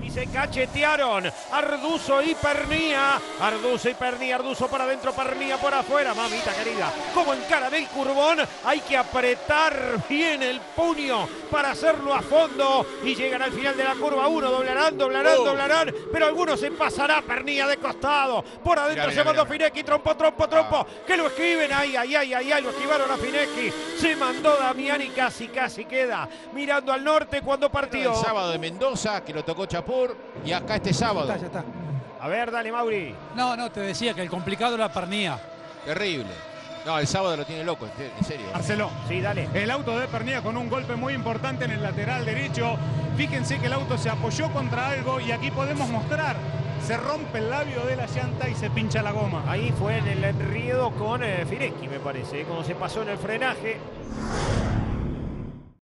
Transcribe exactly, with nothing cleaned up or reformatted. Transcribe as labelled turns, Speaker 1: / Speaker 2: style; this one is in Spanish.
Speaker 1: Y se cachetearon Arduzo y Pernía. Arduzo y Pernía, Arduzo para adentro, Pernía por afuera. Mamita querida, como encara del curbón, hay que apretar bien el puño para hacerlo a fondo. Y llegan al final de la curva uno, doblarán, doblarán, oh. doblarán. Pero algunos se pasará. Pernía de costado. Por adentro mirá, se mirá, mandó mirá. Finecchi, trompo, trompo, trompo. Ah. Que lo escriben, ay, ay, ay, ay, ay, lo esquivaron a Finecchi. Se mandó Damián y casi, casi queda mirando al norte cuando partió.
Speaker 2: El sábado de Mendoza, que lo tocó Chapur, y acá este sábado.
Speaker 3: Ya está, ya está.
Speaker 1: A ver, dale, Mauri.
Speaker 3: No, no, te decía que el complicado era Pernía.
Speaker 2: Terrible. No, el sábado lo tiene loco, en serio.
Speaker 4: Marcelo.
Speaker 1: Sí, dale.
Speaker 4: El auto de Pernía con un golpe muy importante en el lateral derecho. Fíjense que el auto se apoyó contra algo y aquí podemos mostrar. Se rompe el labio de la llanta y se pincha la goma.
Speaker 1: Ahí fue en el enriedo con eh, Finecchi, me parece, cuando se pasó en el frenaje.